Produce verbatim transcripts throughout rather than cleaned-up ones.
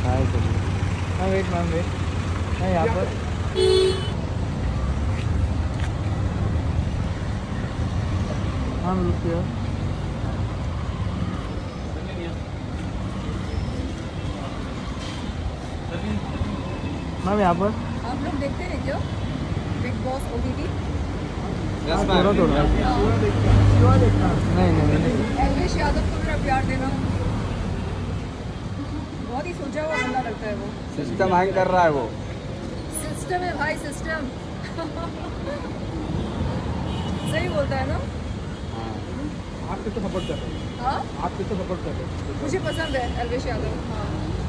हाय हाँ wait ma'am wait मैं यहाँ पर हाँ रुकिए मैम यहाँ पर आप लोग देखते हैं क्या बिग बॉस ओटीटी? थोड़ा थोड़ा नहीं नहीं नहीं एल्विश यादव को मेरा प्यार देना। बहुत ही सोचा हुआ बंदा लगता है वो। सिस्टम हैंग कर रहा है वो। सिस्टम है भाई सिस्टम। सही बोलता है ना। आपके तो सपोर्ट कर रहे हैं हाँ आपके तो सपोर्ट कर रहे हैं मुझे पसंद है एल्विश यादव। हाँ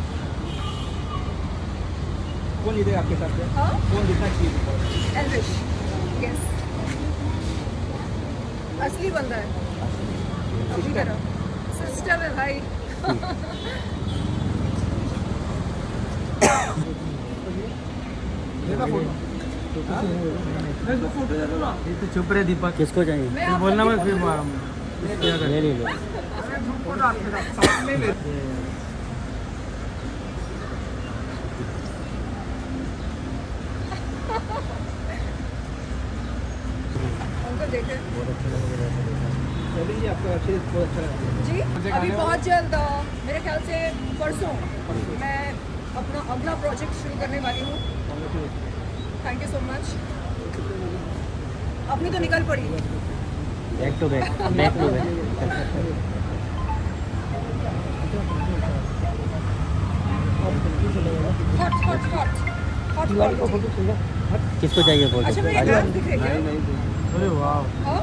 कौन जीतेगा आपके साथ में? हाँ कौन जीतना चाहिए? एल्विश यस असली बंदा है अपनी तरह। सिस्टम है भाई। तो चुप रहे दीपक किसको चाहिए? मैं फिर बोलना मैं फिर मारूंगा ले ले लो। उनको देखे चलिए आपका अच्छे बहुत अच्छा लगा जी अभी बहुत जल्द मेरे ख्याल से परसों मैं अपना अगला प्रोजेक्ट शुरू करने वाली हूँ। Thank you so much. अपनी तो निकल पड़ी। Back to back back to back. Hot hot hot hot quality. किसको चाहिए बोल? अच्छा मेरे डांस दिख रहे क्या? अरे वाह हाँ?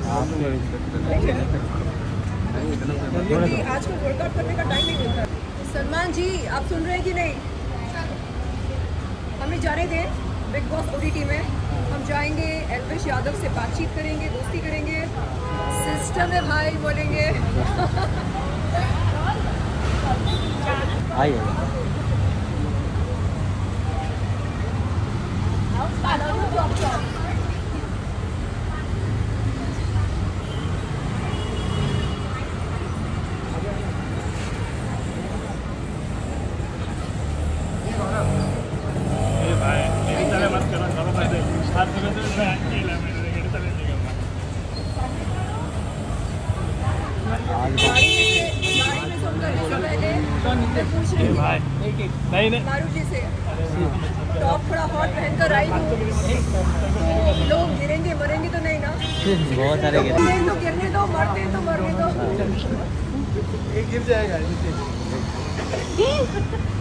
क्योंकि आजकल वर्कआउट करने का टाइम नहीं मिलता। सलमान जी आप सुन रहे हैं कि नहीं? हमें जाने दें बिग बॉस ओटीटी में। हम जाएंगे एल्विश यादव से बातचीत करेंगे दोस्ती करेंगे। सिस्टम है भाई बोलेंगे। आइए मारू से टॉप थोड़ा हॉट पहनकर आई हूँ तो लोग गिरेंगे मरेंगे तो नहीं ना? बहुत सारे गिरे। गिरने तो गिरने दो मरते तो मरने दो। एक गिर जाएगा